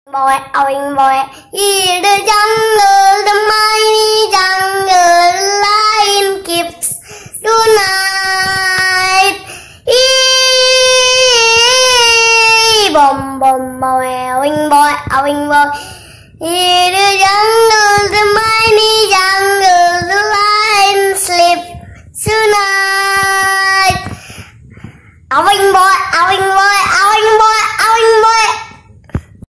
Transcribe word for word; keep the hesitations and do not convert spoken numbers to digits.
Boy, owing boy, in the jungle, the mighty jungle lion keeps tonight. Eee, bom bom boy, owing boy, owing boy, in the jungle, the mighty jungle, the lion sleeps tonight. Owing boy, owing boy.